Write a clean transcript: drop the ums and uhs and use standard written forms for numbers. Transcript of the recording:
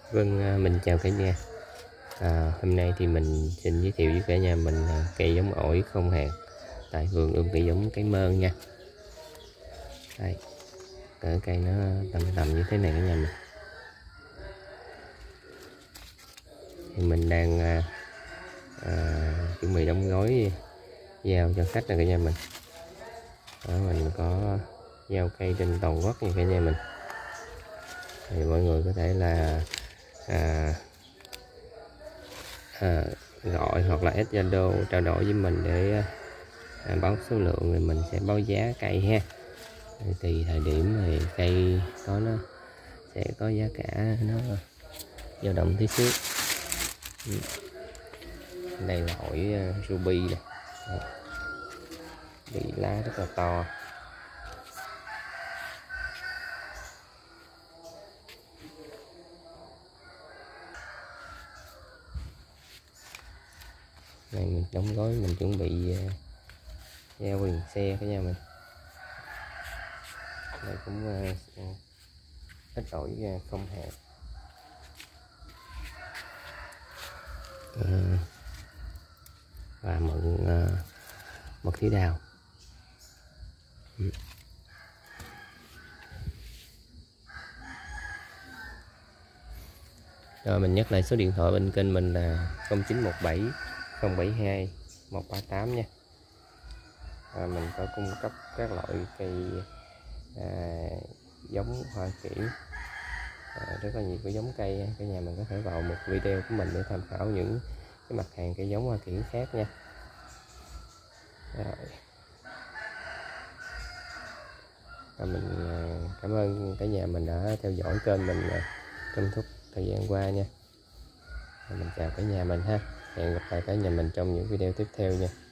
Vâng, mình chào cả nhà. Hôm nay thì mình xin giới thiệu với cả nhà mình cây giống ổi không hạt tại vườn ươm cây giống cái mơn nha. Đây, cỡ cây nó tầm như thế này cả nhà mình. Thì mình đang chuẩn bị đóng gói giao cho khách rồi cả nhà mình. Mình có giao cây trên toàn quốc nha cả nhà mình. Thì mọi người có thể là gọi hoặc là add Zalo trao đổi với mình để báo số lượng, rồi mình sẽ báo giá cây ha. Tùy thời điểm thì cây nó sẽ có giá cả nó dao động tí xíu. Đây là ổi ruby này, bị lá rất là to. Này mình đóng gói, mình chuẩn bị giao liền xe cả nhà mình. Đây cũng ít ổi không hạt. Và mật thí đào. Rồi mình nhắc lại số điện thoại bên kênh mình là 0917 072 138 nha. Mình có cung cấp các loại cây giống hoa kiển, rất là nhiều cái giống cây. Cả nhà mình có thể vào một video của mình để tham khảo những cái mặt hàng cây giống hoa kiển khác nha. Mình cảm ơn cả nhà mình đã theo dõi kênh mình trong suốt thời gian qua nha. Mình chào cả nhà mình ha. Hẹn gặp lại cả nhà mình trong những video tiếp theo nha.